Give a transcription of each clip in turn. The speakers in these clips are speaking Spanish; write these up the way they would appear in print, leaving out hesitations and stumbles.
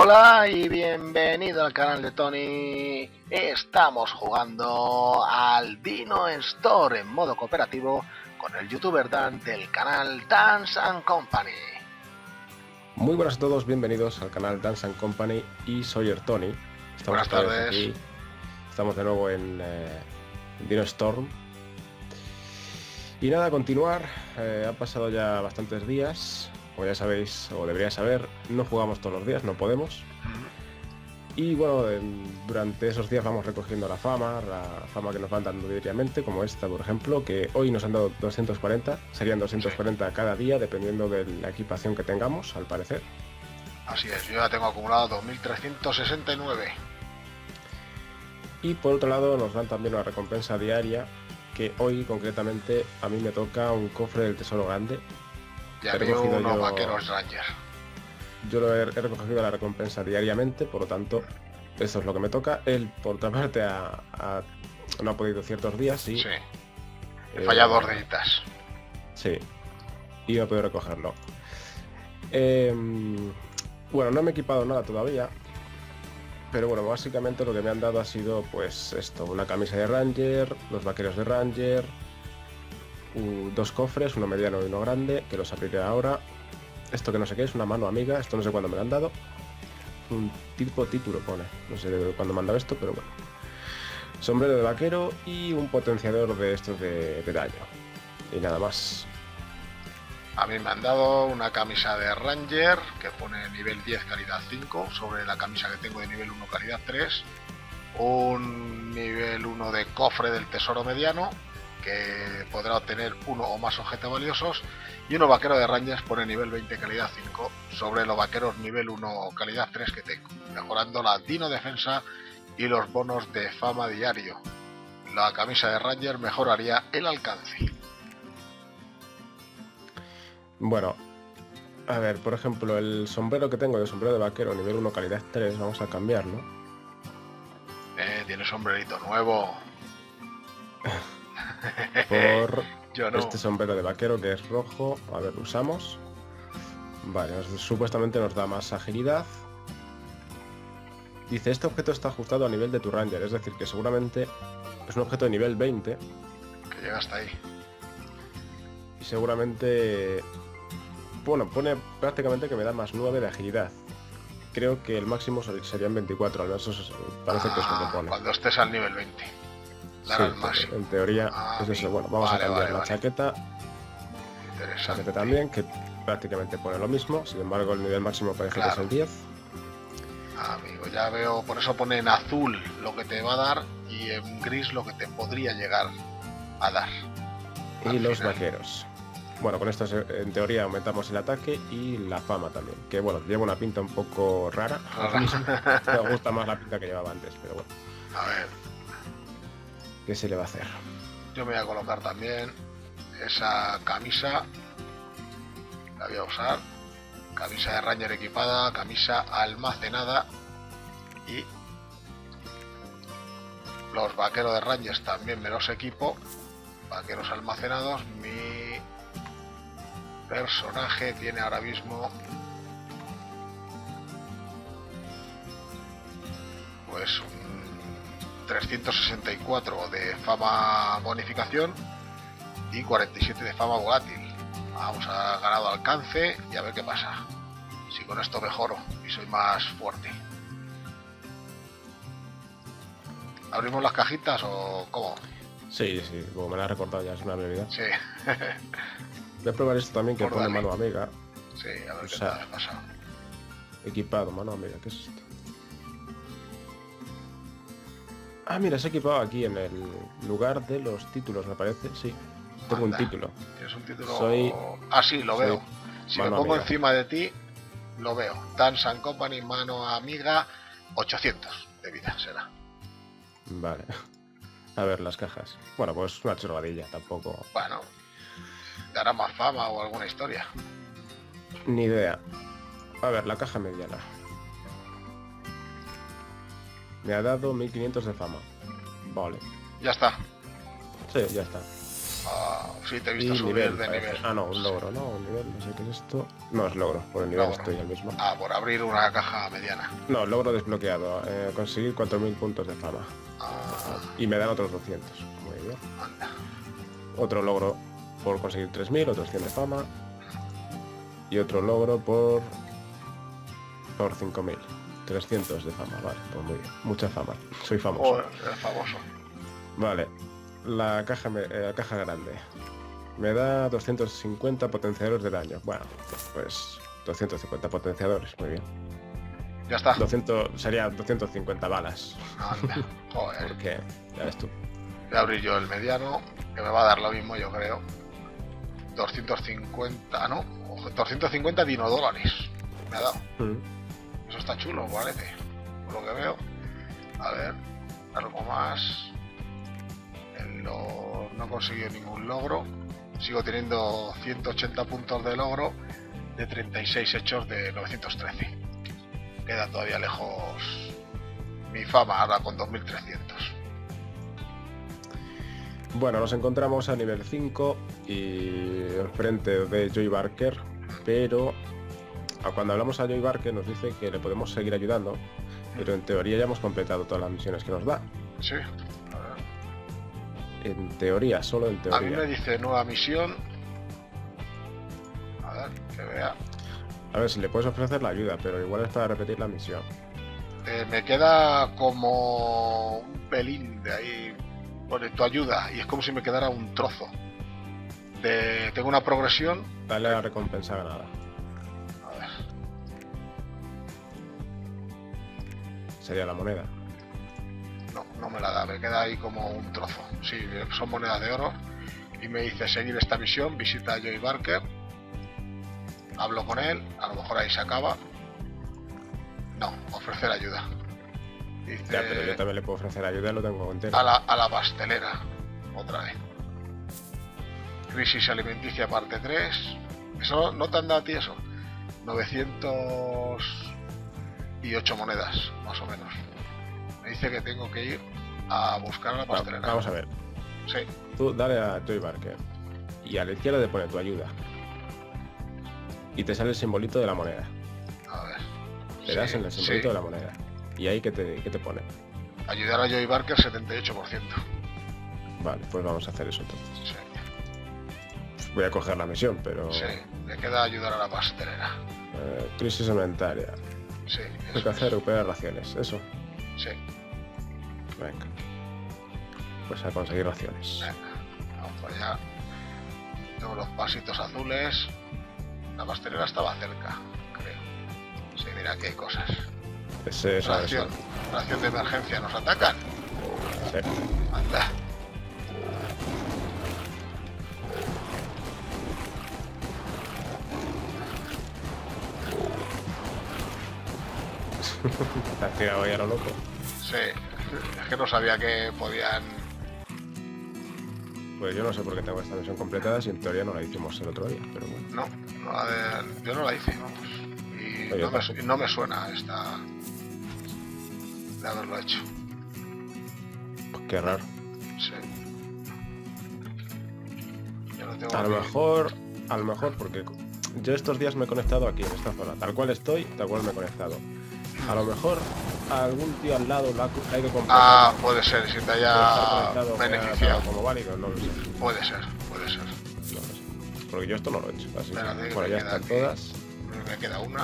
Hola y bienvenido al canal de Tony. Estamos jugando al Dino Store en modo cooperativo con el youtuber Dan del canal Dance & Company. Muy buenas a todos, bienvenidos al canal Dance & Company y Sawyer Tony. Buenas tardes. Aquí. Estamos de nuevo en Dino Storm. Y nada, a continuar. Han pasado ya bastantes días. Como ya sabéis, o deberíais saber, no jugamos todos los días, no podemos. Y bueno, durante esos días vamos recogiendo la fama que nos van dando diariamente, como esta, por ejemplo, que hoy nos han dado 240, serían 240 cada día, dependiendo de la equipación que tengamos, al parecer. Así es, yo ya tengo acumulado 2369. Y por otro lado nos dan también una recompensa diaria, que hoy concretamente a mí me toca un cofre del tesoro grande. Ya veo unos vaqueros Ranger. Yo he recogido la recompensa diariamente, por lo tanto, esto es lo que me toca. Él, por otra parte, no ha podido ciertos días y... Sí. He fallado 2 deditas. Sí. Y no he podido recogerlo. Bueno, no me he equipado nada todavía. Pero bueno, básicamente lo que me han dado ha sido, pues esto, una camisa de Ranger, los vaqueros de Ranger, 2 cofres, uno mediano y uno grande, que los abriré ahora. Esto que no sé qué es, una mano amiga, esto no sé cuándo me lo han dado. Un tipo título pone, no sé cuándo me han dado esto, pero bueno. Sombrero de vaquero y un potenciador de estos de daño. Y nada más. A mí me han dado una camisa de Ranger que pone nivel 10 calidad 5 sobre la camisa que tengo de nivel 1 calidad 3. Un nivel 1 de cofre del tesoro mediano que podrá obtener 1 o más objetos valiosos, y uno vaquero de Rangers pone nivel 20 calidad 5 sobre los vaqueros nivel 1 calidad 3 que tengo, mejorando la Dino defensa y los bonos de fama diario. La camisa de Ranger mejoraría el alcance. Bueno, a ver, por ejemplo, el sombrero que tengo de sombrero de vaquero nivel 1 calidad 3, vamos a cambiarlo. Tiene sombrerito nuevo. Por Yo no. Este sombrero de vaquero que es rojo. A ver, usamos. Vale, supuestamente nos da más agilidad. Dice, este objeto está ajustado a nivel de tu Ranger, es decir, que seguramente es un objeto de nivel 20. Que llega hasta ahí. Y seguramente... Bueno, pone prácticamente que me da más 9 de agilidad. Creo que el máximo serían 24, al menos eso parece que es lo que pone. Cuando estés al nivel 20. Sí, en teoría es eso. Bueno, vamos a cambiar la chaqueta. Chaqueta también, que prácticamente pone lo mismo. Sin embargo, el nivel máximo parece que es el 10. Amigo, ya veo, por eso pone en azul lo que te va a dar y en gris lo que te podría llegar a dar. Y los vaqueros. Bueno, con esto en teoría aumentamos el ataque y la fama también. Que bueno, lleva una pinta un poco rara. Me gusta más la pinta que llevaba antes, pero bueno. A ver. ¿Qué se le va a hacer? Yo me voy a colocar también esa camisa. La voy a usar. Camisa de Ranger equipada, camisa almacenada. Y los vaqueros de Rangers también me los equipo. Vaqueros almacenados. Mi personaje tiene ahora mismo pues un 364 de fama bonificación y 47 de fama volátil. Vamos a ganado alcance y a ver qué pasa. Si con esto mejoro y soy más fuerte. ¿Abrimos las cajitas o cómo? Sí, como me la has recordado ya, es una habilidad. Sí. Voy a probar esto también que pone mano amiga. Sí, a ver qué tal pasa. Equipado, mano amiga, ¿qué es esto? Ah, mira, se ha equipado aquí en el lugar de los títulos, me parece. Sí, tengo un título. ¿Tienes un título? Sí, lo veo. Si me pongo encima de ti, lo veo. Dance & Company, mano amiga, 800 de vida será. Vale. A ver, las cajas. Bueno, pues una chorradilla, tampoco... Bueno, dará más fama o alguna historia. Ni idea. A ver, la caja mediana. Me ha dado 1500 de fama. Vale. Ya está. Sí, ya está. Ah, sí, te he visto Y subir nivel, de parece. nivel. Ah, no, un logro, ¿no? Un nivel, no sé qué es esto. No, es logro, por el nivel Logro. estoy al mismo. Ah, por abrir una caja mediana. No, logro desbloqueado. Conseguir 4000 puntos de fama. Ah, Y me dan otros 200. Muy bien. anda. Otro logro por conseguir 3000, otros 100 de fama. Y otro logro por 5000. 300 de fama, vale, pues muy bien. Mucha fama. Soy famoso. Joder, es famoso. Vale. La caja grande. Me da 250 potenciadores de daño. Bueno, pues 250 potenciadores, muy bien. Ya está. 200, sería 250 balas. Anda. Joder. Porque, ya ves tú. Voy a abrir yo el mediano, que me va a dar lo mismo, yo creo. 250, no, 250 dinodólares. Me ha dado. Eso está chulo, parece. Por lo que veo. A ver, algo más. No he conseguido ningún logro. Sigo teniendo 180 puntos de logro de 36 hechos de 913. Queda todavía lejos mi fama, ahora con 2300. Bueno, nos encontramos a nivel 5 y enfrente de Joy Barker, pero cuando hablamos a Joy Barker nos dice que le podemos seguir ayudando, pero en teoría ya hemos completado todas las misiones que nos da. Sí. En teoría, solo en teoría. A mí me dice nueva misión. A ver, que vea. A ver, si le puedes ofrecer la ayuda, pero igual es para repetir la misión. Me queda como un pelín de ahí. Pone tu ayuda y es como si me quedara un trozo. Tengo una progresión. Dale a la recompensa ganada. A ver. Sería la moneda. No me la da, me queda ahí como un trozo. Sí, son monedas de oro. Y me dice seguir esta misión, visita a Joy Barker. Hablo con él, a lo mejor ahí se acaba. No, ofrecer ayuda. Dice, Ya, pero yo también le puedo ofrecer ayuda, lo tengo entero. a la pastelera, otra vez. Crisis alimenticia parte 3. ¿Eso no te han dado a ti eso? 908 monedas, más o menos. Me dice que tengo que ir a buscar a la pastelera. Vamos a ver. Sí. Tú dale a Joy Barker y a la izquierda te pone tu ayuda. Y te sale el simbolito de la moneda. A ver. Le das en el simbolito de la moneda. Y ahí ¿qué te pone? Ayudar a Joy Barker 78%. Vale, pues vamos a hacer eso entonces. Sí. Voy a coger la misión, pero... Sí, me queda ayudar a la pastelera. Crisis alimentaria. Sí. Hay que hacer recuperar raciones, eso. Sí. Venga. Pues a conseguir raciones. Venga, vamos para allá. Tengo los pasitos azules. La pastelera estaba cerca, creo. Sí, mira, aquí hay cosas. Esa Ración de emergencia. ¿Nos atacan? Sí. Anda. Te has tirado ahí a lo loco. Sí. Es que no sabía que podían... Pues yo no sé por qué tengo esta misión completada si en teoría no la hicimos el otro día, pero bueno. No, yo no la hice, vamos. Y Oye, no me suena esta... de haberlo hecho. Pues qué raro. Sí. Yo lo tengo A lo mejor porque yo estos días me he conectado aquí en esta zona. Tal cual estoy, tal cual me he conectado. A lo mejor algún tío al lado la ha ido comprando. Ah, puede ser, si te haya beneficiado. Como válido, no lo sé. Puede ser. No lo sé. Porque yo esto no lo he hecho. Así Espérate, que por allá están aquí. todas. Me queda una.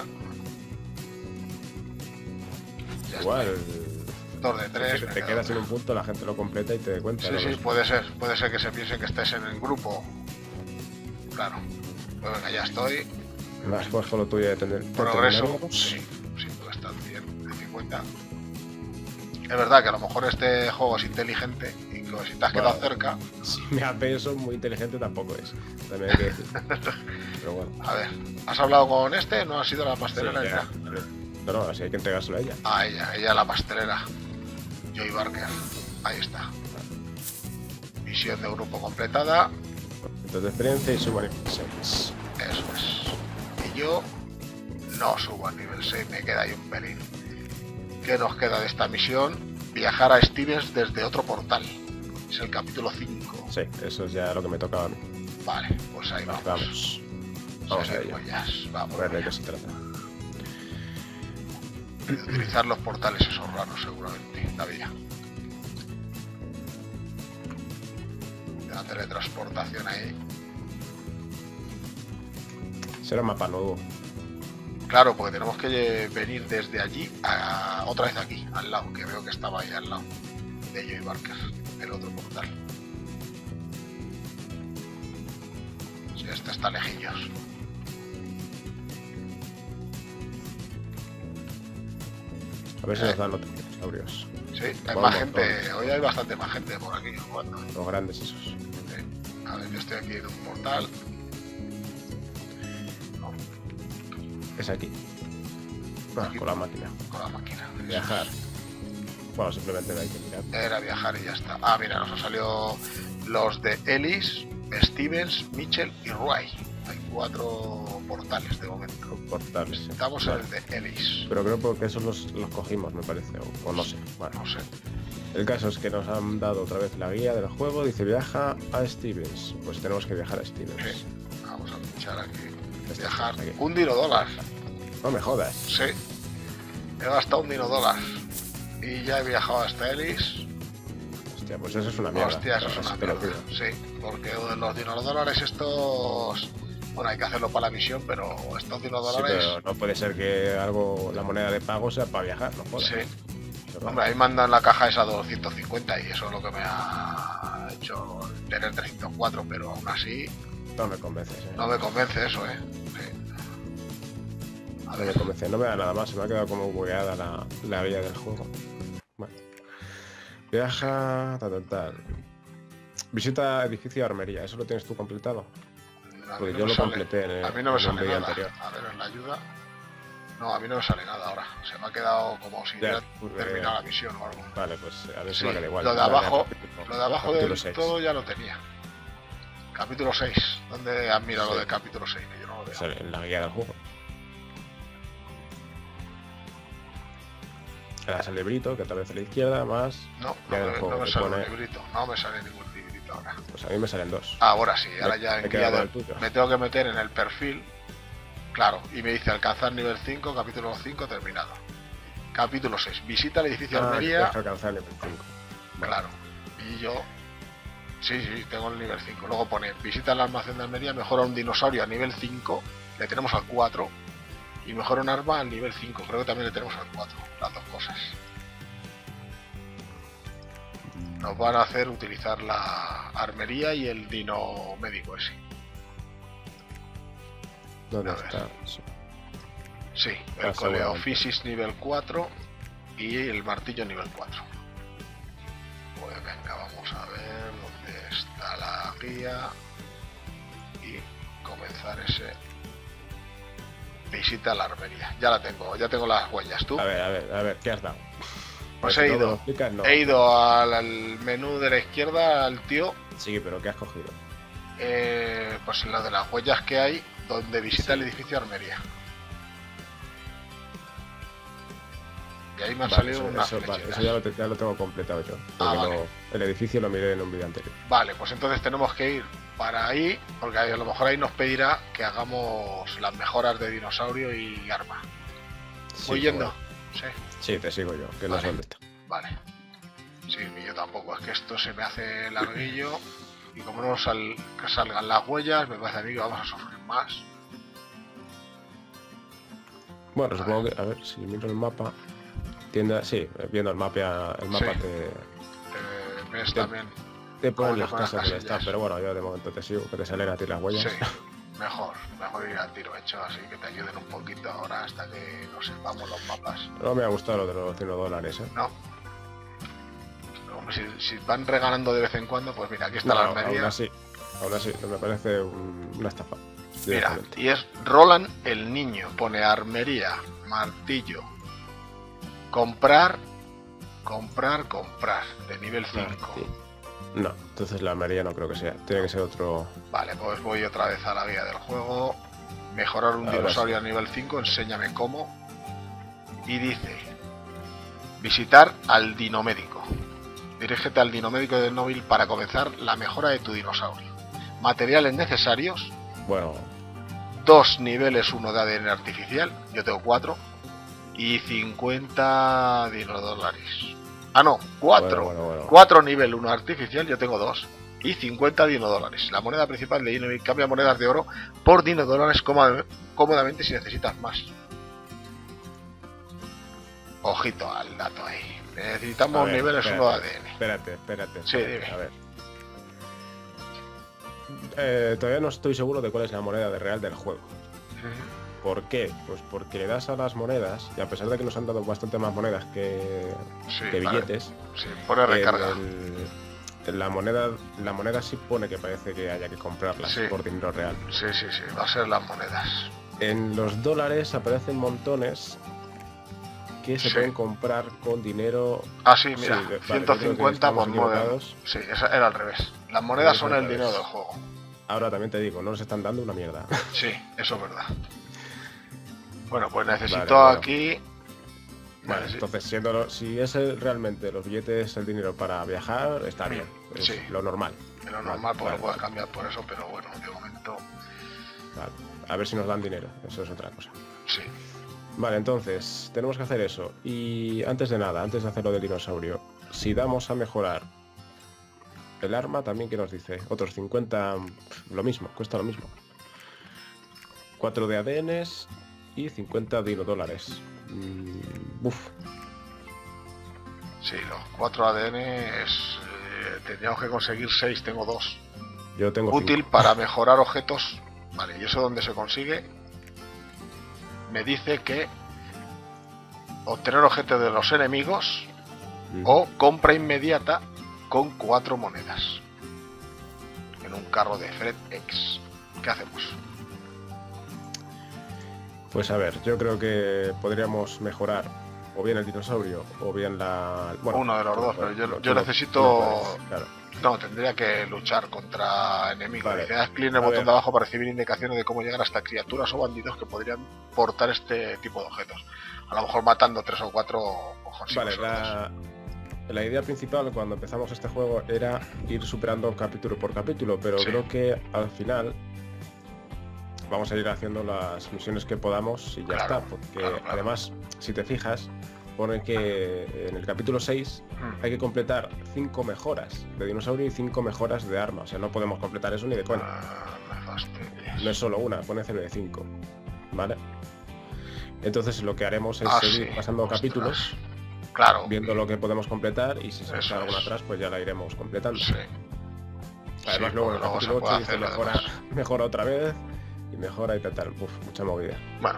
Ya Igual. está. 2 de 3. Si te quedas en un punto, la gente lo completa y te dé cuenta. Sí, ¿no? sí, puede ser que se piense que estés en el grupo. Claro. Pues venga, ya estoy. Más pues con lo tuyo de tener. Progreso. Sí, pues está bien. De 50. Es verdad que a lo mejor este juego es inteligente y que si te has quedado cerca. Si me hace eso, muy inteligente tampoco es. También hay que decir. Pero bueno. A ver, ¿has hablado con este? ¿No ha sido la pastelera? Sí, ya. No, así hay que entregárselo a ella. Ah, ella la pastelera. Joy Barker. Ahí está. Misión de grupo completada. Puntos de experiencia y subo a nivel 6. Eso es. Y yo no subo a nivel 6, me queda ahí un pelín. ¿Qué nos queda de esta misión? Viajar a Stevens desde otro portal. Es el capítulo 5. Sí, eso es ya lo que me tocaba a mí. Vale, pues ahí vamos. Vamos a ello. Vamos A ver de qué se trata. De utilizar los portales esos raros, seguramente. La vía. La teletransportación ahí. Será un mapa nuevo. Claro, porque tenemos que venir desde allí a otra vez aquí, al lado, que veo que estaba ahí al lado de Joy Barker, el otro portal. Sí, este está lejillos. A ver si nos dan otros dinosaurios. Sí, hay más gente, hoy hay bastante más gente por aquí jugando. Los grandes esos. Sí. A ver, yo estoy aquí en un portal. No, Es aquí. Aquí. Con la máquina. Con la máquina. Viajar. Bueno, simplemente hay que mirar. Era viajar y ya está. Ah, mira, nos han salido los de Ellis, Stevens, Mitchell y Roy. Hay 4 portales de momento. Portales. Sí. Estamos Vale. en el de Ellis. Pero creo que esos los cogimos, me parece. O no sé. Bueno, No sé. el caso es que nos han dado otra vez la guía del juego. Dice viaja a Stevens. Pues tenemos que viajar a Stevens. Sí. Vamos a pinchar aquí. Está Viajar. aquí. Un $1. No me jodas. Sí. He gastado un $1. Y ya he viajado hasta Ellis. Hostia, pues eso es una mierda. Hostia, eso es Así una te lo mierda. pido. Sí, porque los $1 estos... Bueno, hay que hacerlo para la misión, pero estos $1... Sí, pero no puede ser que la moneda de pago sea para viajar, no jodas. Sí. Eso no. Hombre, ahí mandan la caja esa 250 y eso es lo que me ha hecho tener 304, pero aún así No me convences, no me convence eso, ¿eh? Sí. A No me ver, convence, no me da nada más, se me ha quedado como bugueada la guía del juego. Bueno. Viaja, tal. Visita edificio de armería, ¿eso lo tienes tú completado? a mí Porque no yo me lo sale- completé en a mí no me en un sale vídeo nada. anterior. A ver, en la ayuda. No, a mí no me sale nada ahora. Se me ha quedado como si Ya, hubiera pues, terminado la misión o algo. Vale, pues a ver si Sí, me queda igual. lo de Vale, abajo, capítulo- lo de abajo capítulo del 6. todo ya lo tenía. Capítulo 6. ¿Dónde has mirado Sí. lo del capítulo 6? Que yo no lo veo. Sale en la guía del juego. El librito, que tal vez a la izquierda, más. No, Ya no, del juego no me te sale pone- un librito. No me sale ningún librito ahora. Pues a mí me salen 2. Ahora sí, ahora Me- ya me en queda guía con del- el tuyo. me tengo que meter en el perfil. Claro, y me dice alcanzar nivel 5, capítulo 5 terminado. Capítulo 6, visita el edificio Almería. Tienes que alcanzar el nivel 5. Claro, y yo. Sí, tengo el nivel 5. Luego pone visita el almacén de Almería, mejora un dinosaurio a nivel 5. Le tenemos al 4. Y mejora un arma al nivel 5. Creo que también le tenemos al 4. Las dos cosas. Nos van a hacer utilizar la armería y el dino médico ese. ¿Dónde A ver. está? Sí. Sí, el seguramente. Coleophysis nivel 4 y el martillo nivel 4. Pues venga, vamos a ver dónde está la guía y comenzar ese. Visita la armería. Ya la tengo, ya tengo las huellas. ¿Tú? A ver, ¿qué has dado? Pues Porque he no me lo ido. explicas, no. He ido al menú de la izquierda, al tío, Sí, pero ¿qué has cogido? pues en lo de las huellas que hay, donde visita Sí. el edificio Armería. Y ahí me han Vale, salido unas vale, flechitas. eso ya lo tengo completado yo. Porque Vale. el edificio lo miré en un vídeo anterior. Vale, pues entonces tenemos que ir para ahí, porque a lo mejor ahí nos pedirá que hagamos las mejoras de dinosaurio y arma. Sí, ¿Voy yendo? bueno. Sí, Sí, te sigo yo, que no Vale. sé dónde está. vale. Sí, ni yo tampoco, es que esto se me hace larguillo y como no salgan las huellas, me parece a mí que vamos a sufrir más. Bueno, supongo que, a ver, si miro el mapa, tienda, sí, viendo el mapa Sí. Ves Te- también. te ponen Como las que con las casas donde casillas. están, pero bueno, yo de momento te sigo, que te salen a ti las huellas. Sí, mejor ir al tiro hecho, así que te ayuden un poquito ahora hasta que nos sepamos los mapas. No me ha gustado lo de los $100, ¿eh? No. Hombre, si van regalando de vez en cuando, pues mira, aquí está No, la armería. aún así, me parece una estafa. Mira, directamente. y es Roland el niño. Pone armería, martillo, comprar, de nivel 5. Sí. No, entonces la armería no creo que sea. Tiene que ser otro. Vale, pues voy otra vez a la guía del juego. Mejorar un Ahora dinosaurio a nivel 5, enséñame cómo. Y dice, visitar al dinomédico. Dirígete al dinomédico de Nóbil para comenzar la mejora de tu dinosaurio. Materiales necesarios. Bueno, 2 niveles 1 de ADN artificial. Yo tengo 4. Y 50 dinodólares. Ah, no, 4. Bueno. 4 nivel 1 artificial, yo tengo 2. Y 50 dinodólares. La moneda principal de Dinovic cambia monedas de oro por dinodólares cómodamente si necesitas más. Ojito al dato ahí. Necesitamos niveles 1 de ADN. Espérate. Sí, dime. A ver. Todavía no estoy seguro de cuál es la moneda real del juego. ¿Por qué? Pues porque le das a las monedas, y a pesar de que nos han dado bastante más monedas que billetes, Sí, pone recarga. La moneda sí pone que parece que haya que comprarlas por dinero real. Sí, va a ser las monedas. En los dólares aparecen montones que se pueden comprar con dinero. Ah, sí, mira, 150 por monedas. Sí, eso era al revés. Las monedas son el dinero del juego. Ahora también te digo, no nos están dando una mierda. Sí, eso es verdad. Bueno, pues necesito aquí. Vale, entonces si es realmente los billetes el dinero para viajar, está bien. Es lo normal. Es lo normal, porque lo puedes cambiar por eso, pero bueno, de momento. Vale. A ver si nos dan dinero, eso es otra cosa. Sí. Vale, entonces, tenemos que hacer eso. Y antes de nada, antes de hacer lo del dinosaurio, si damos a mejorar el arma, también que nos dice, otros 50, lo mismo, cuesta lo mismo. 4 de ADNs y 50 dinodólares. Sí, los 4 ADNs tendríamos que conseguir 6, tengo 2. Yo tengo útil 5. Para mejorar objetos. Vale, ¿y eso dónde se consigue? Me dice que obtener objetos de los enemigos o compra inmediata con 4 monedas en un carro de FredEx. ¿Qué hacemos? Pues a ver, yo creo que podríamos mejorar o bien el dinosaurio o bien la... Bueno, uno de los dos, pero yo necesito... Claro. No, tendría que luchar contra enemigos. Vale. Le das clic en el botón de abajo para recibir indicaciones de cómo llegar hasta criaturas o bandidos que podrían portar este tipo de objetos. A lo mejor matando 3 o 4 ojos. Vale, la idea principal cuando empezamos este juego era ir superando capítulo por capítulo, pero creo que al final vamos a ir haciendo las misiones que podamos y ya está, porque además, si te fijas, pone que en el capítulo 6 hay que completar 5 mejoras de dinosaurio y 5 mejoras de arma. O sea, no podemos completar eso ni de coña. No es solo una, pone 0 de 5. ¿Vale? Entonces lo que haremos es seguir pasando capítulos, viendo lo que podemos completar, y si se nos queda alguna atrás, pues ya la iremos completando. Además, luego en el capítulo 8 dice mejora otra vez, y mejora y tal. Mucha movida. Bueno,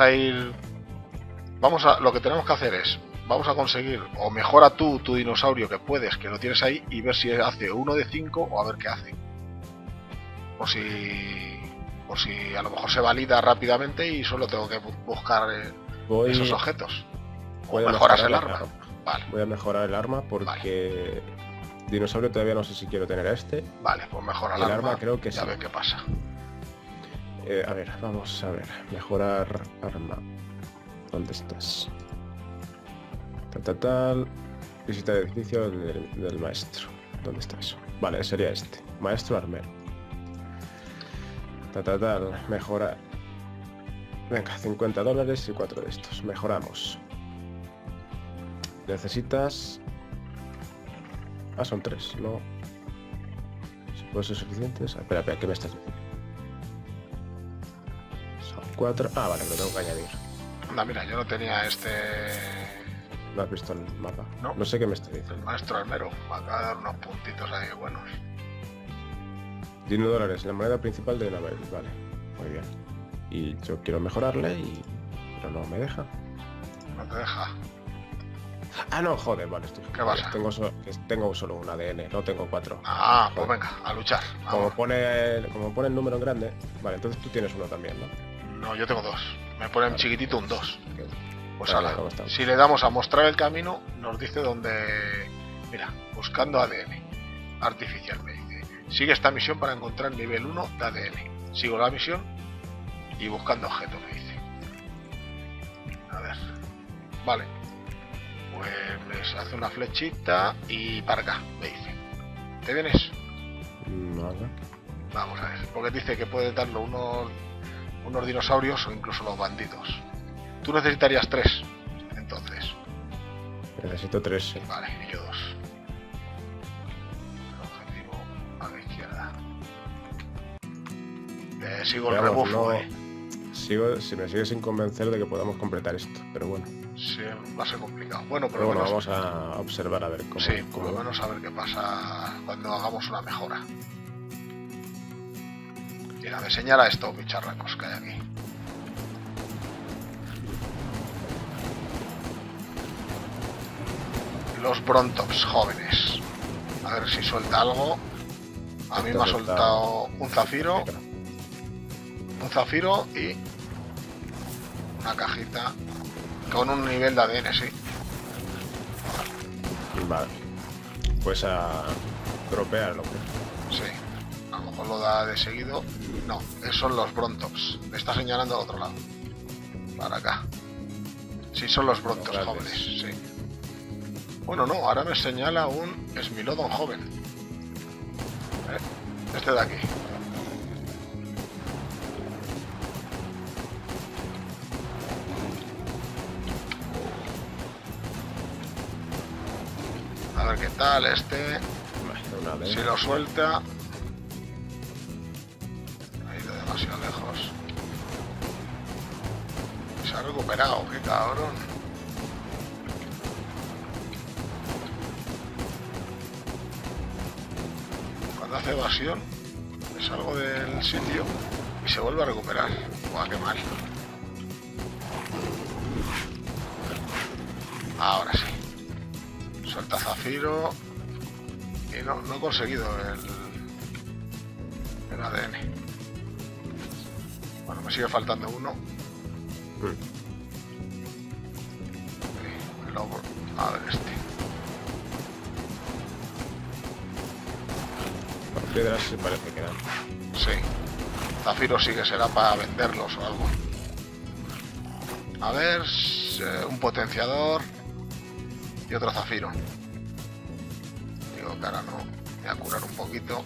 lo que tenemos que hacer es, vamos a conseguir, o mejora tú tu dinosaurio que puedes, que lo tienes ahí, y ver si hace 1 de 5 o a ver qué hace. O si a lo mejor se valida rápidamente y solo tengo que buscar esos objetos. O mejoras el arma. Vale. Voy a mejorar el arma porque dinosaurio todavía no sé si quiero tener a este. Vale, pues mejora el arma. Creo que ya sí. ve qué pasa. A ver, vamos a ver. Mejorar arma. ¿Dónde estás? Tal. Visita el edificio del maestro. ¿Dónde está eso? Vale, sería este. Maestro armero. Mejorar. Venga, $50 y 4 de estos. Mejoramos. Necesitas... son 3, ¿no? Si puede ser suficientes. Espera, ¿qué me estás diciendo? Son 4. Vale, lo tengo que añadir. Anda, mira, yo no tenía este... ¿No has visto el mapa? No sé qué me está diciendo. El maestro armero. Me acaba de dar unos puntitos ahí buenos. $10, la moneda principal de Navel. Vale, muy bien. Y yo quiero mejorarle, pero no me deja. No te deja. No, joder, vale, ¿Qué pasa? Tengo solo un ADN, no tengo 4. Pues venga, a luchar. Como pone el número en grande. Vale, entonces tú tienes uno también, ¿no? No, yo tengo 2. Me pone en chiquitito un 2. Pues si le damos a mostrar el camino, nos dice dónde... Mira, buscando ADN artificial, me dice. Sigue esta misión para encontrar nivel 1 de ADN. Sigo la misión y buscando objetos, me dice. A ver. Vale. Pues me hace una flechita y para acá, me dice. ¿Te vienes? Vale. Vamos a ver, porque dice que puede darlo unos dinosaurios o incluso los bandidos. Tú necesitarías 3, entonces. Necesito 3, sí. Vale, y yo 2. El objetivo a la izquierda. Sigo el Veamos, rebufo, si me sigue sin convencer de que podamos completar esto, pero bueno. Sí, va a ser complicado. Bueno, por Pero lo bueno, menos, vamos a observar a ver cómo. sí, por lo menos a ver qué pasa cuando hagamos una mejora. Mira, me señala estos bicharracos que hay aquí. Los Brontops jóvenes. A ver si suelta algo. A mí me ha soltado un zafiro. Un zafiro y una cajita con un nivel de ADN, sí. Vale. Pues a dropear lo que. Sí. A lo mejor lo da de seguido. No, esos son los Brontops. Me está señalando al otro lado. Para acá. Sí, son los Brontops jóvenes, sí. Bueno, no, ahora me señala un Smilodon joven. Este de aquí. A ver qué tal este. Si lo suelta. Ha ido demasiado lejos. Se ha recuperado, qué cabrón. Cuando hace evasión, me salgo del sitio y se vuelve a recuperar. Buah, qué mal. Ahora sí. Suelta zafiro. Y no he conseguido el ADN. Bueno, me sigue faltando uno. A ver este. Por piedras sí parece que dan. Sí. Zafiro sí que será para venderlos o algo. A ver, un potenciador y otro zafiro. Digo que ahora no. Voy a curar un poquito.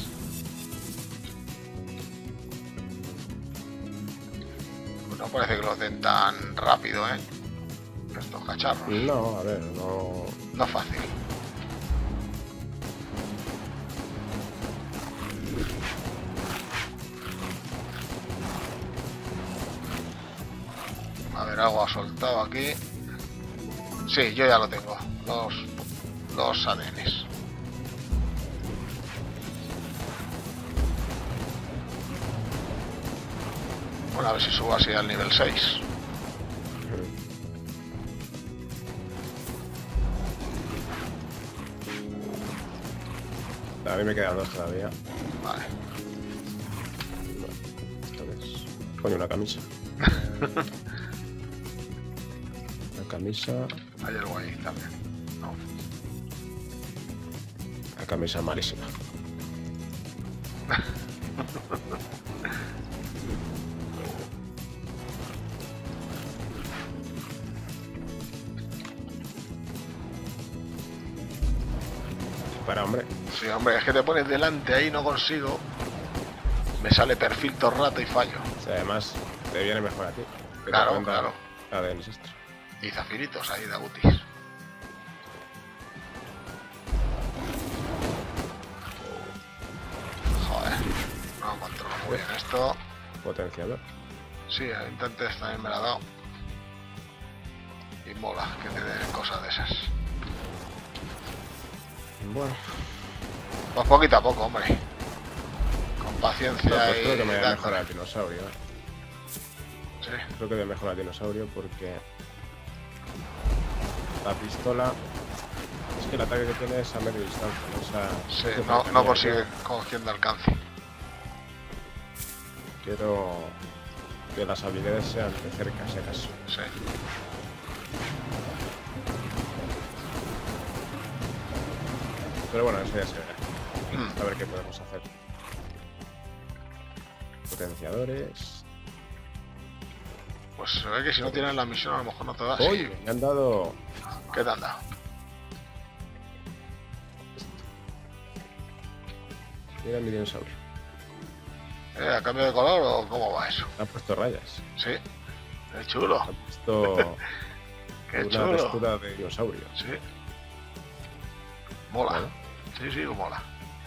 No parece que los den tan rápido, estos cacharros. No, a ver, no. No es fácil. A ver, algo ha soltado aquí. Sí, yo ya lo tengo. Los ADNs. Bueno, a ver si subo así al nivel 6. A mí me quedan 2 todavía. Vale. ¿Esto qué es? Coño, una camisa. La camisa. Hay algo ahí también. No. La camisa malísima. Para, hombre. Sí, hombre, es que te pones delante ahí, no consigo. Me sale perfil todo el rato y fallo. O sea, además, te viene mejor a ti. Que Claro, te cuenta claro. ADN extra. Y zafiritos ahí de agutis. Joder, no controlo muy bien esto. Potenciador. Sí, el intentes también me la ha dado. Y mola que te den cosas de esas. Bueno. Pues poquito a poco, hombre. Con paciencia No, pues y creo que me voy a dándole. mejorar al dinosaurio. Sí, Creo que voy a mejorar al dinosaurio porque la pistola es que el ataque que tiene es a media distancia, ¿no? O sea, sí, es que no cercanía, consigue cogiendo alcance. Quiero que las habilidades sean de cerca, si acaso. Sí. Pero bueno, eso ya se verá. A ver qué podemos hacer. Potenciadores. Pues se ve que si no tienes la misión a lo mejor no te da. ¡Oye! Me han dado ¿Qué te han dado? Mira mi dinosaurio. ¿A cambio de color o cómo va eso? Ha puesto rayas. Sí. Qué chulo. Ha puesto Qué una chulo. textura de dinosaurio. Sí. Mola. Bueno. Sí, sí, mola.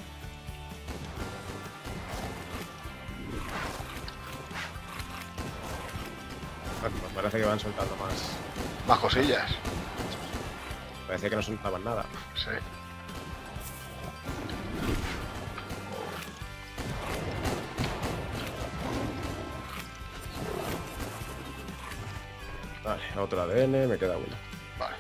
Bueno, pues parece que van soltando Más cosillas. Parecía que no soltaban nada. Sí. Vale, otro ADN, me queda uno. Vale.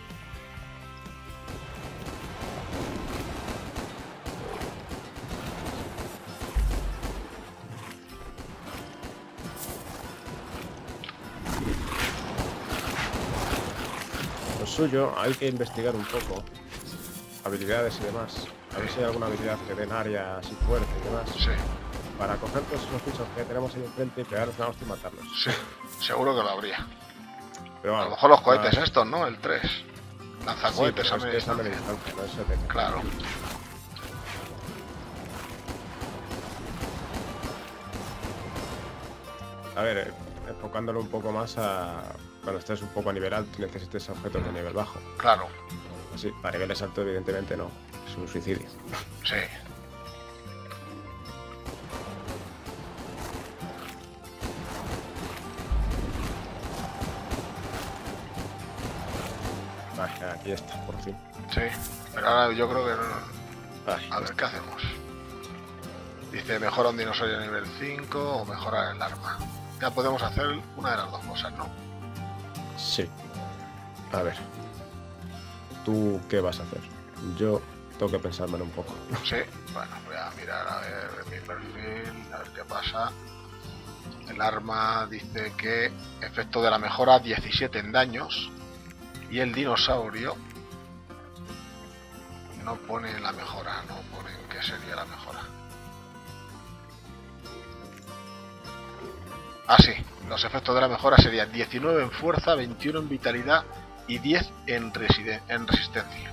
Lo suyo, hay que investigar un poco habilidades y demás. A ver si hay alguna habilidad que den área así fuerte y demás. Sí. Para coger todos esos bichos que tenemos ahí enfrente y pegarlos una hostia y matarlos. Sí. Seguro que lo habría. Pero A bueno, lo mejor los cohetes estos, ¿no? El 3. Lanzacohetes a es media que es a media distancia. distancia, no es ETK. Claro. A ver, enfocándolo un poco más a cuando estés un poco a nivel alto y necesites objetos de nivel bajo. Claro. Así, para niveles altos evidentemente no, es un suicidio. Sí. Vale, aquí está, por fin. Sí. Pero ahora yo creo que no. Vale, A ver, ¿qué hacemos? Dice, mejora un dinosaurio a nivel 5 o mejorar el arma. Ya podemos hacer una de las dos cosas, ¿no? sí. A ver. ¿Tú qué vas a hacer? Yo tengo que pensármelo un poco. Sí. Bueno, voy a mirar a ver mi perfil, a ver qué pasa. El arma dice que efecto de la mejora 17 en daños. Y el dinosaurio no pone la mejora, no pone en qué sería la mejora. Ah, sí, los efectos de la mejora serían 19 en fuerza, 21 en vitalidad y 10 en resistencia.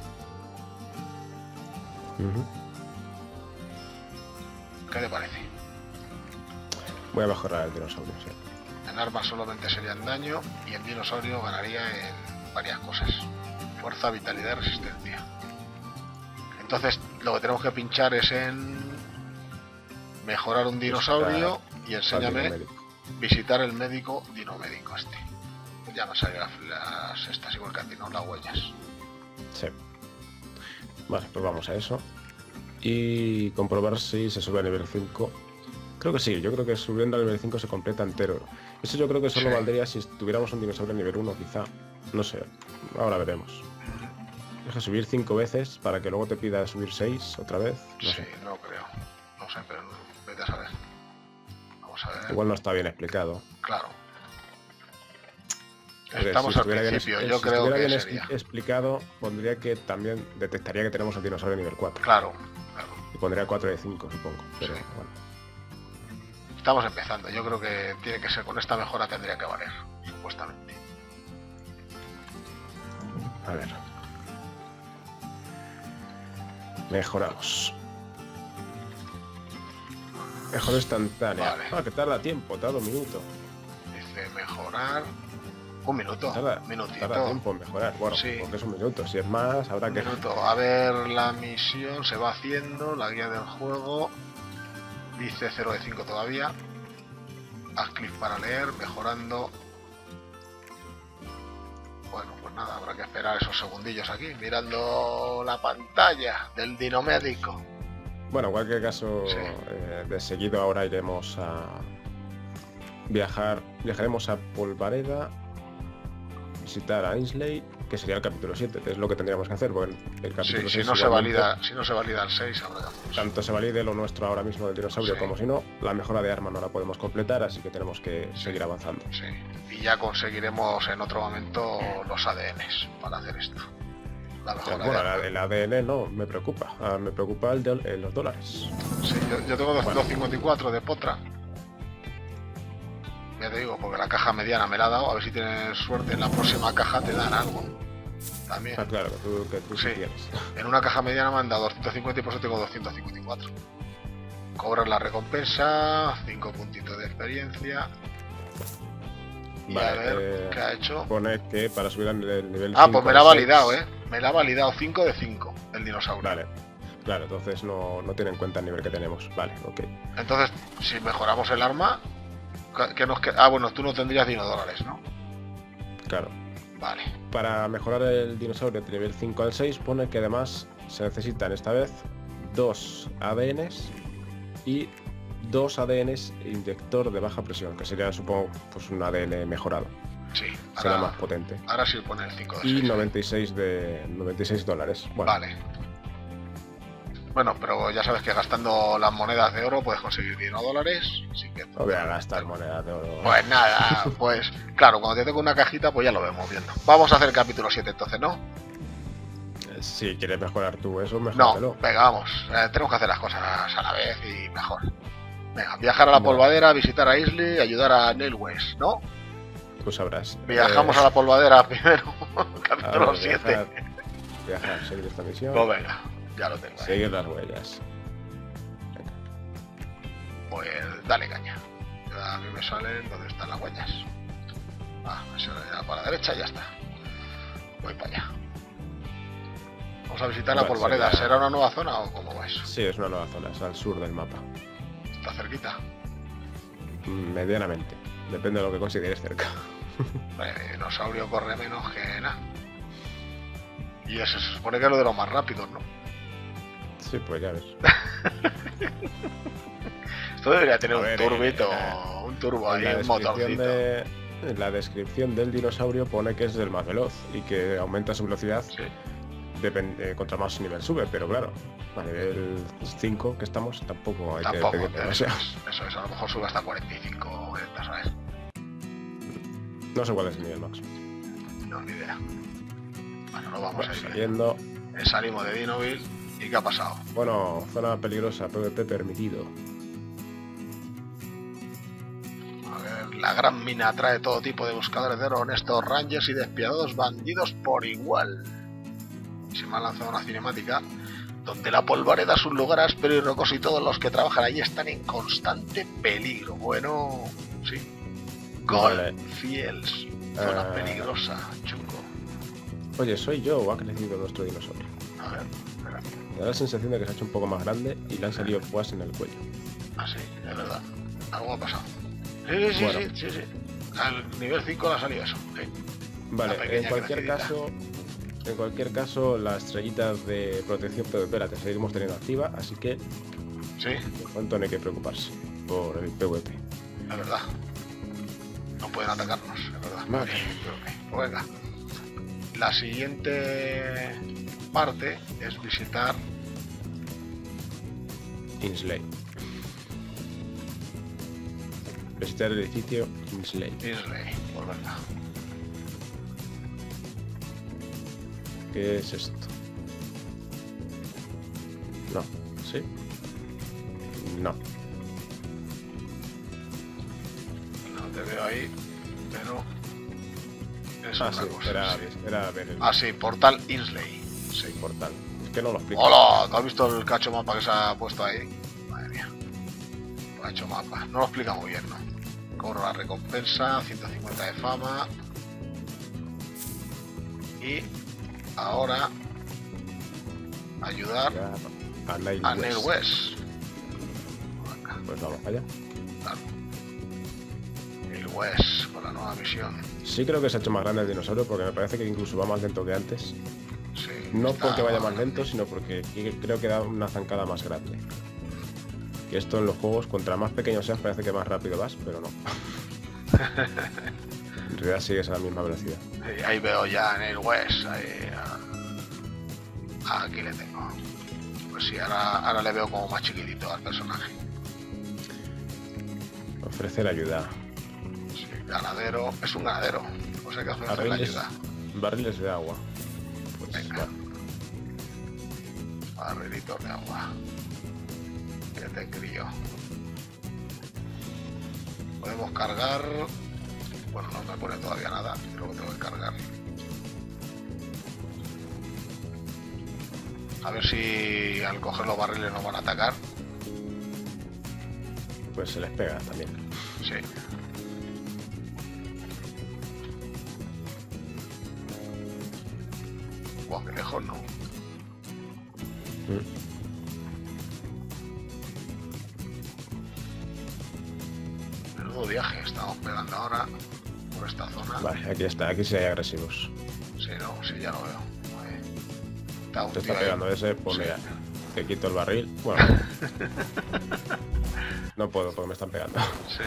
¿Qué te parece? Voy a mejorar el dinosaurio, sí. En armas solamente serían daño y el dinosaurio ganaría en varias cosas. Fuerza, vitalidad y resistencia. Entonces lo que tenemos que pinchar es en mejorar un dinosaurio y enséñame visitar el médico dinomédico este. Ya me salen las estas igual que a ti, ¿no? Las huellas. Sí. Vale, pues vamos a eso. Y comprobar si se sube a nivel 5. Creo que sí, yo creo que subiendo a nivel 5 se completa entero. Eso yo creo que solo Sí. valdría si tuviéramos un dinosaurio a nivel 1 quizá. No sé, ahora veremos. Deja subir 5 veces para que luego te pida subir 6 otra vez. No Sí, sé. no creo. No sé, pero vete a saber. Vamos a ver. Igual no está bien explicado. Claro. Porque Estamos si al estuviera principio, bien, yo si creo estuviera que bien sería. explicado, pondría que también detectaría que tenemos un dinosaurio a nivel 4. Claro, claro. Y pondría 4 de 5, supongo. Pero Sí. bueno. Estamos empezando. Yo creo que tiene que ser con esta mejora tendría que valer, supuestamente. A ver. Mejoramos. Mejor instantánea. Vale. Ah, que tarda tiempo, tarda un minuto. Dice mejorar. Un minuto. Tarda Minutito. tiempo en mejorar. Bueno, Sí. porque es un minuto. Si es más, habrá Un que. minuto. A ver, la misión se va haciendo. La guía del juego. Dice 0 de 5 todavía. Haz clic para leer. Mejorando. Bueno, pues nada, habrá que esperar esos segundillos aquí. Mirando la pantalla del dinomédico. Bueno, en cualquier caso, Sí. de seguido ahora iremos a viajaremos a Polvareda, visitar a Ainsley, que sería el capítulo 7, que es lo que tendríamos que hacer, porque el capítulo Sí, 6 si no se igualmente, valida el 6, habrá que hacer. tanto se valide lo nuestro ahora mismo del dinosaurio Sí. como si no, la mejora de arma no la podemos completar, así que tenemos que Sí. seguir avanzando. Sí, y ya conseguiremos en otro momento los ADNs para hacer esto. La mejora Bueno, de arma. el ADN no, me preocupa. Me preocupa los dólares. Sí, yo tengo Bueno. 254 de potra. Ya te digo, porque la caja mediana me la ha dado. A ver si tienes suerte, en la próxima caja te dan algo. también. Ah, claro, que tú sí Sí. tienes. En una caja mediana me han dado 250 y por eso tengo 254. Cobras la recompensa, 5 puntitos de experiencia. Y Vale, a ver qué ha hecho. Pone que para subir al nivel 5 Pues me la ha al 6, validado, Me la ha validado 5 de 5 el dinosaurio. Vale, claro, entonces no tiene en cuenta el nivel que tenemos. Vale, ok. Entonces, si mejoramos el arma, ¿qué nos queda? Ah, bueno, tú no tendrías $10, ¿no? Claro. Vale. Para mejorar el dinosaurio de nivel 5 al 6 pone que además se necesitan esta vez 2 ADNs y 2 ADNs inyector de baja presión, que sería, supongo, pues un ADN mejorado. Sí, Será más potente. ahora sí pone el 5 de Y 6. 96 dólares. Bueno, Vale. Bueno, pero ya sabes que gastando las monedas de oro puedes conseguir $10, así que... no voy a gastar monedas de oro. Pues nada, pues claro, cuando te toque una cajita pues ya lo vemos viendo. Vamos a hacer el capítulo 7 entonces, ¿no? Si quieres mejorar tú eso, No, mejóralo. venga, vamos. Tenemos que hacer las cosas a la vez y mejor. Venga, viajar a la Bueno. polvadera, visitar a Isley, ayudar a Neil West, ¿no? Tú sabrás. Viajamos a la polvadera primero, capítulo ver, 7. Viajar, seguir esta misión. Pues venga, ya lo tengo ahí. Seguir las huellas. Pues dale caña. A mí me salen donde están las huellas. Me sale ya para la derecha y ya está. Voy para allá. Vamos a visitar la Vale, polvareda. sería- ¿Será una nueva zona o cómo va eso? Sí, es una nueva zona, es al sur del mapa. Está cerquita. Medianamente. Depende de lo que consideres cerca. El dinosaurio corre menos que nada. Y eso se supone que es lo de los más rápidos, ¿no? Sí, pues ya ves. Esto debería tener A un ver, turbito, un turbo ahí, un motorcito. En la descripción del dinosaurio pone que es el más veloz y que aumenta su velocidad Sí. contra más nivel sube, pero claro, a nivel 5 que estamos tampoco hay Tampoco, que pedir eso demasiado. es, a lo mejor sube hasta 45 o 40, ¿sabes? No sé cuál es el nivel máximo. No, ni idea. Bueno, lo vamos a ir Saliendo. Salimos de Dinoville. ¿Y qué ha pasado? Bueno, zona peligrosa, PvP permitido. A ver, la gran mina atrae todo tipo de buscadores de oro, honestos rangers y despiadados bandidos por igual. Se me ha lanzado una cinemática donde la polvareda es un lugar áspero y rocoso y todos los que trabajan allí están en constante peligro. Bueno, sí. Vale. Goldfields, zona peligrosa, chungo. Oye, ¿soy yo o ha crecido nuestro dinosaurio? A ver, espera. Me da la sensación de que se ha hecho un poco más grande y le han salido púas en el cuello. Ah, sí, es verdad. Algo ha pasado. Sí. Bueno. Sí. Al nivel 5 le ha salido eso. Sí. Vale, Una pequeña en cualquier caso, la estrellita de protección PvP la seguimos teniendo activa, así que Sí, de momento no hay que preocuparse por el PvP. es verdad. No pueden atacarnos, es verdad. Vale. Pues venga. La siguiente parte es visitar Insley. Visitar el edificio Insley. Isley. Pues venga. ¿Qué es esto? No. ¿Sí? No. No te veo ahí, pero es Ah, otra sí, cosa. era, Sí. era ver el Ah, sí, portal Isley. Sí. portal. Es que no lo explico. ¡Hola! ¿No has visto el cacho mapa que se ha puesto ahí? Madre mía. Cacho mapa. No lo explica muy bien, ¿no? Cobro la recompensa, 150 de fama. Y ahora ayudar A Neil a Neil West. West. Venga, Pues vamos allá. claro. Neil West con la nueva misión. Sí creo que se ha hecho más grande el dinosaurio porque me parece que incluso va más lento que antes. Sí, No está porque vaya más grande. lento, sino porque creo que da una zancada más grande. Que esto en los juegos, contra más pequeño seas, parece que más rápido vas, pero no. En realidad sigues a la misma velocidad. Sí, ahí veo ya a Neil West. Ahí, aquí le tengo. Pues sí, ahora le veo como más chiquitito al personaje. Ofrecer ayuda. Sí, ganadero. Es un ganadero. O sea que ofrece la Barriles, ayuda. barriles de agua. Pues Venga. bueno. Barrilitos de agua. Que te crío. Podemos cargar. Bueno, no me pone todavía nada. Creo que tengo que cargar. A ver si al coger los barriles nos van a atacar. Pues se les pega también. Sí. Buah, qué lejos, ¿no? Menudo viaje estamos pegando ahora por esta zona. Vale, aquí está, aquí sí hay agresivos. Sí, no, sí, ya lo veo. Ahí. Te está pegando ahí. ese, pues Sí. mira, te quito el barril. Bueno, no puedo porque me están pegando. Sí.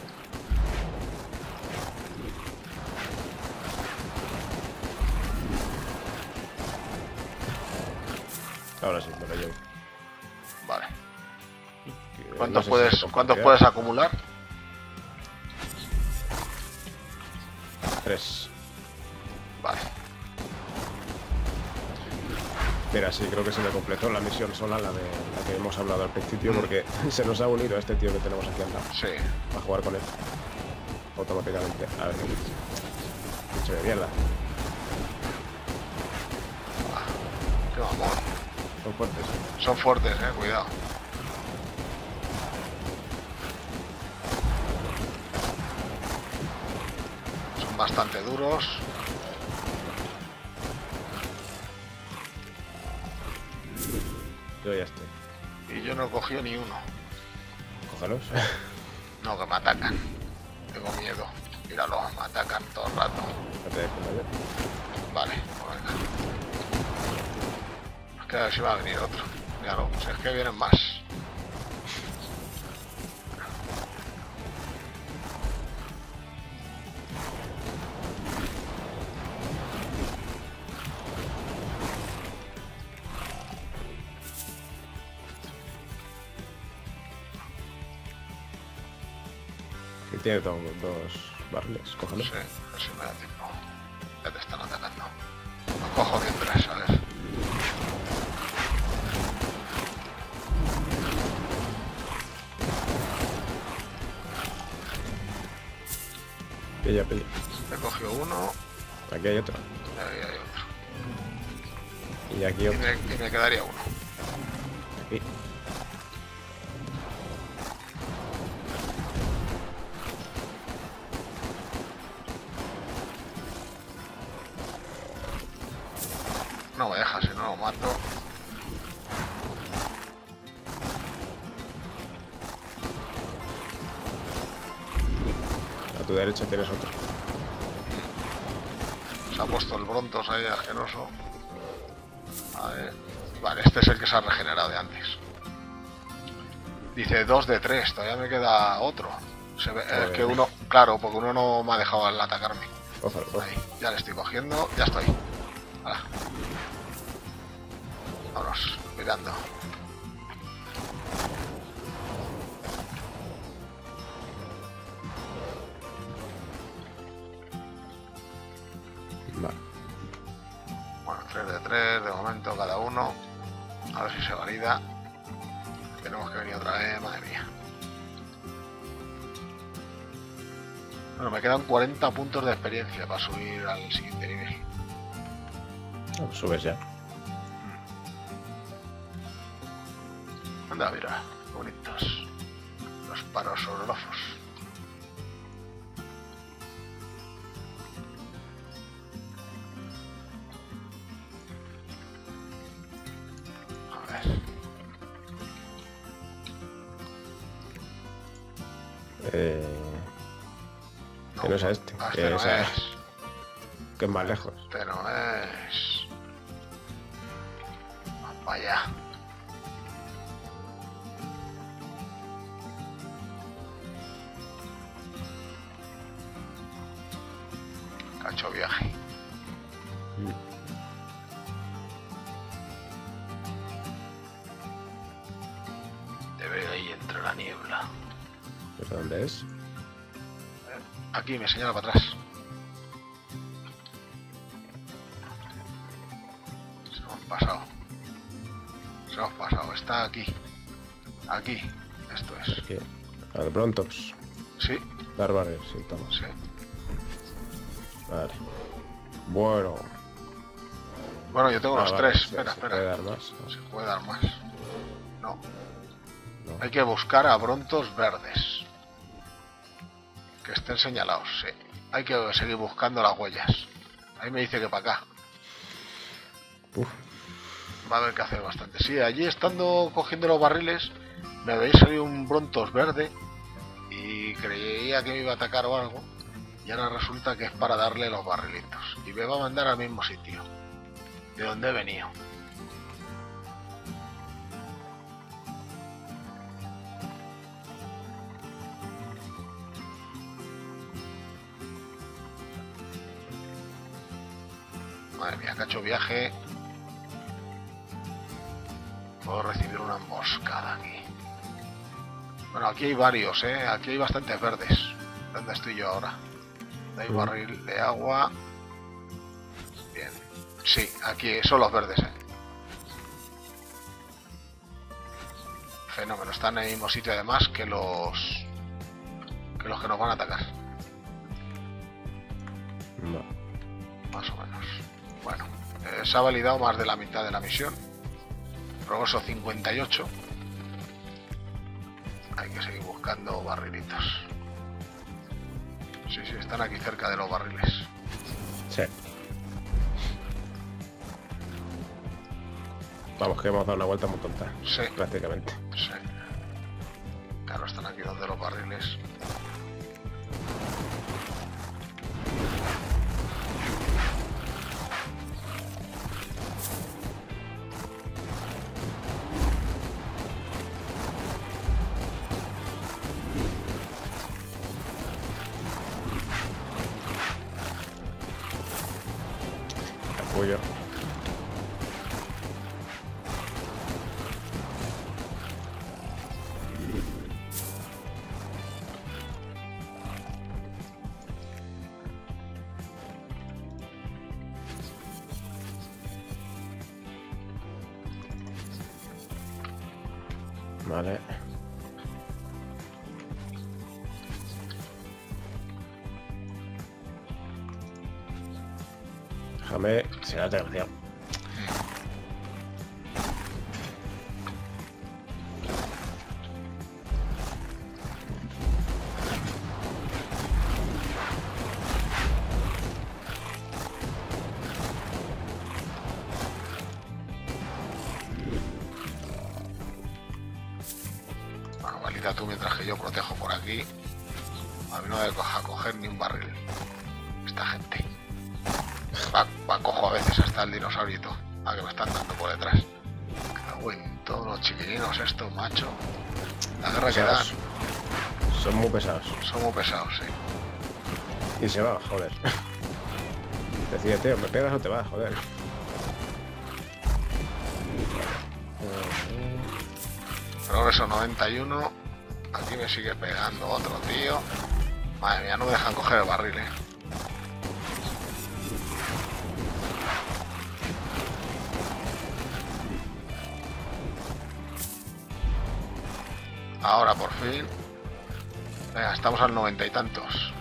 Ahora sí, me lo llevo. Vale. Que ¿Cuántos no sé si se ¿cuántos compartirá. puedes acumular? 3. Vale. Mira, sí, creo que se me completó la misión sola, la que hemos hablado al principio, porque se nos ha unido este tío que tenemos aquí al lado. Sí. A jugar con él. Automáticamente. A ver, bicho de mierda. Qué mamón. Son fuertes. Son fuertes, cuidado. Son bastante duros. Yo ya estoy. Y yo no he cogido ni uno. Cógelos. No, que me atacan. Tengo miedo. Míralo, me atacan todo el rato. No te dejes de ver. Vale, pues venga. Es que a ver si va a venir otro. Míralo, si es que vienen más. Que tiene dos barriles. Cógelos. Sí, a ver si me da tiempo. Ya te están atacando. Los cojo mientras, a ver. Pilla, pilla. He cogido uno Aquí hay otro. y ahí hay otro. Y aquí Y otro. me quedaría uno. Aquí. No me deja, si no lo mato. A tu derecha tienes otro. Se ha puesto el Brontos ahí asqueroso. A ver. Vale, este es el que se ha regenerado de antes. Dice 2 de 3, todavía me queda otro. Se ve, es que uno, claro, porque uno no me ha dejado al atacarme. Cógelo, cógelo. Ahí, ya le estoy cogiendo, ya estoy. Hala. Vámonos, mirando. Vale. Bueno, 3 de 3 de momento cada uno. A ver si se valida. Tenemos que venir otra vez, madre mía. Bueno, me quedan 40 puntos de experiencia para subir al siguiente nivel. No, pues subes ya. Anda, mira, bonitos. Los parosorolofos. A ver. Que no es a este. Este Que no es, es. que es más lejos. Este no es. Vamos para allá. Cacho viaje. Te veo ahí entre la niebla. ¿Pero dónde es? Aquí me señala para atrás. Se hemos pasado. Se hemos pasado. Está aquí. Aquí. Esto es. Aquí. Al Brontops. Sí, Bárbaro, sí, toma. sí. Vale. Bueno. Bueno, yo tengo los vale, 3. sí, Espera, se puede espera. dar más. Se puede dar más. No. No. Hay que buscar a brontos verdes. Que estén señalados, sí. Hay que seguir buscando las huellas. Ahí me dice que para acá. Uf. Va a haber que hacer bastante. Sí, allí estando cogiendo los barriles, me habéis salido un brontos verde y creía que me iba a atacar o algo. Y ahora resulta que es para darle los barrilitos. Y me va a mandar al mismo sitio de donde he venido. Madre mía, cacho viaje. Puedo recibir una emboscada aquí. Bueno, aquí hay varios, aquí hay bastantes verdes. ¿Dónde estoy yo ahora? Hay barril de agua. Bien. Sí, aquí son los verdes, Fenómeno, están en el mismo sitio además que los que nos van a atacar. No. Más o menos. Bueno, se ha validado más de la mitad de la misión. Progreso 58. Hay que seguir buscando barrilitos. Sí, están aquí cerca de los barriles. Sí. Vamos, que hemos dado una vuelta muy tonta. Sí. Prácticamente. Sí. Claro, están aquí donde los barriles. Capullo. Vale. Déjame. Se la tengo, tío. Bueno, valida tú mientras que yo protejo por aquí. A mí no me deja coger ni un barril. Esta gente. Va cojo a veces hasta el dinosaurito. A que me están dando por detrás. Cago en todos los chiquilinos estos, macho. La guerra que dan. Pesados. Son muy pesados. Son muy pesados, sí. Y se va, joder. Decídete, o me pegas o te vas, joder. Progreso 91. Aquí me sigue pegando otro tío. Madre mía, no me dejan coger el barril, Ahora por fin. Venga, estamos al 90 y tantos.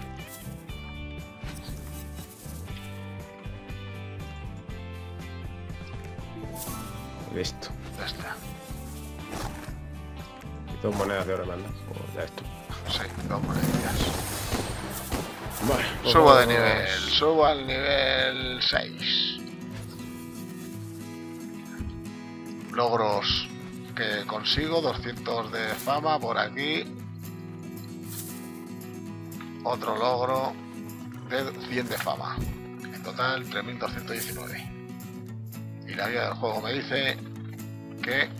Listo. Ya está. Y 2 monedas de oro manda. Pues ya esto. Sí, 2 monedillas. Vale. Pues Subo de vamos. nivel. Subo al nivel 6. Logros que consigo. 200 de fama por aquí. Otro logro de 100 de fama. En total 3219. Y la guía del juego me dice que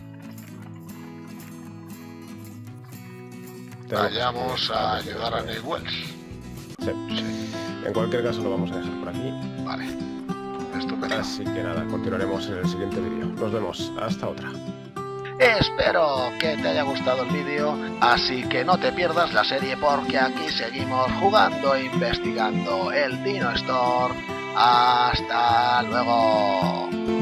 vayamos a ayudar a Neil Wells. Sí. En cualquier caso lo vamos a dejar por aquí. Vale. Estupendo. Así que nada, continuaremos en el siguiente vídeo. Nos vemos. Hasta otra. Espero que te haya gustado el vídeo, así que no te pierdas la serie porque aquí seguimos jugando e investigando el Dino Store. ¡Hasta luego!